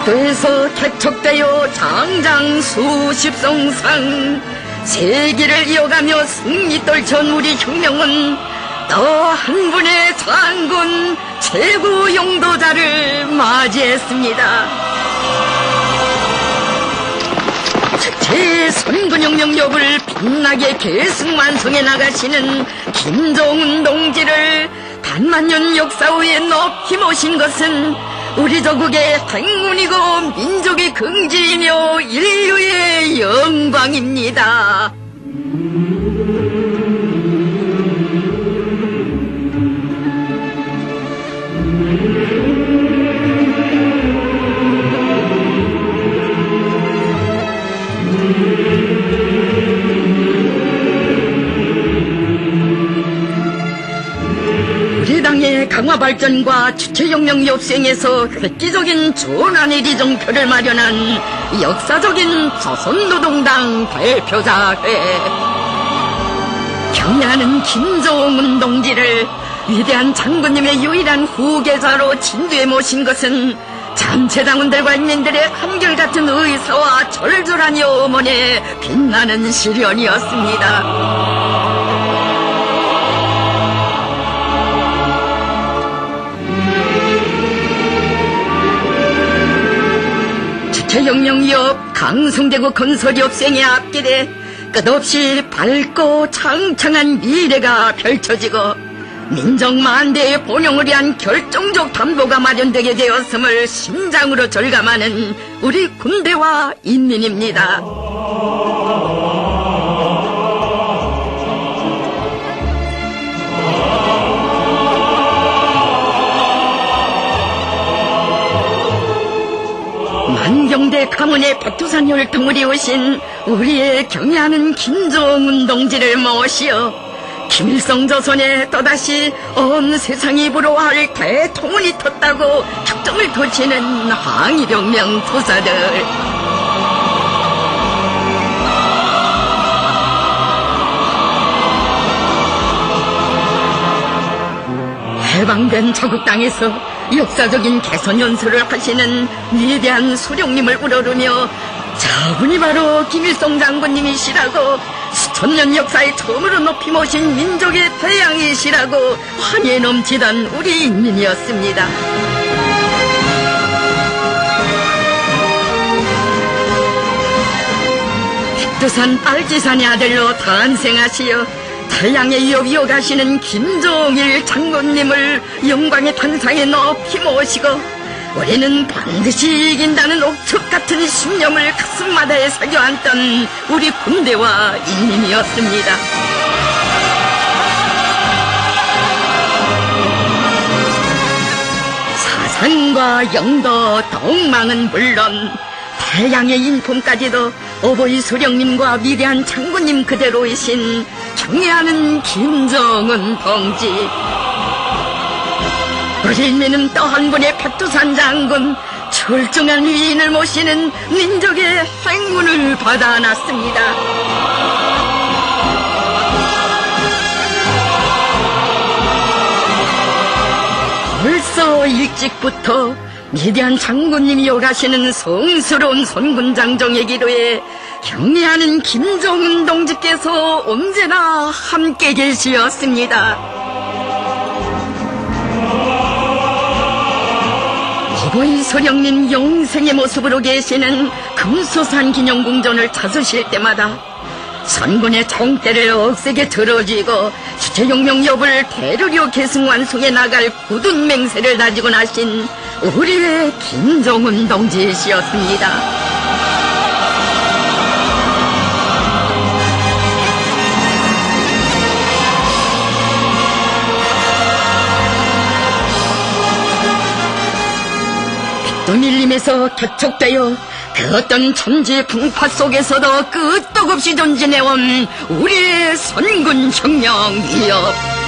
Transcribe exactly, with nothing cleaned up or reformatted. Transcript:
백도에서 개척되어 장장 수십성상 세기를 이어가며 승리 떨쳐온 우리 혁명은 또 한 분의 장군 최고 용도자를 맞이했습니다. 제선군혁명력을 빛나게 계승완성해 나가시는 김정은 동지를 반만년 역사 후에 높이 모신 것은 우리 조국의 행운이고 민족의 긍지이며 인류의 영광입니다. 우리 당의 강화 발전과 주체혁명 역생에서 획기적인 전환의 리정표를 마련한 역사적인 조선노동당 대표자회. 경애하는 김정은 동지를 위대한 장군님의 유일한 후계자로 진두에 모신 것은 잠체당원들과 인민들의 한결같은 의사와 절절한 염원에 빛나는 실현이었습니다. 주체혁명이업 강성대국 건설협생의 앞길에 끝없이 밝고 창창한 미래가 펼쳐지고 민족만대의 번영을 위한 결정적 담보가 마련되게 되었음을 심장으로 절감하는 우리 군대와 인민입니다. 만경대 가문의 백두산 혈통을 이으신 우리의 경애하는 김정은 동지를 모시어 김일성 조선에 또다시 온 세상이 부러워할 대통운이 텄다고 격정을 돋치는 항일혁명 투사들. 해방된 조국 땅에서 역사적인 개선 연설을 하시는 위대한 수령님을 우러르며 저분이 바로 김일성 장군님이시라고 수천년 역사에 처음으로 높이 모신 민족의 태양이시라고 환희에 넘치던 우리 인민이었습니다. 백두산 빨치산의 아들로 탄생하시어 태양의 위협 이어가시는 김정일 장군님을 영광의 탄상에 높이 모시고 우리는 반드시 이긴다는 옥석같은 신념을 가슴마다에 새겨안던 우리 군대와 인민이었습니다. 사상과 영도, 동망은 물론 태양의 인품까지도 어버이 수령님과 위대한 장군님 그대로이신 경애하는 김정은 동지. 우리 인민은 또 한 분의 백두산 장군, 출중한 위인을 모시는 민족의 행운을 받아놨습니다. 벌써 일찍부터 위대한 장군님이 오가시는 성스러운 선군장정의 기도에 경애하는 김정은 동지께서 언제나 함께 계시었습니다. 어버이 소령님 영생의 모습으로 계시는 금수산 기념궁전을 찾으실 때마다 선군의 총대를 억세게 들어쥐고 주체혁명협을 대르려 계승완성해 나갈 굳은 맹세를 다지고 나신 우리의 김정은 동지이시였습니다. 밀림에서 개척되어 그 어떤 천지 풍파 속에서도 끄떡없이 전진해온 우리의 선군 혁명 위협.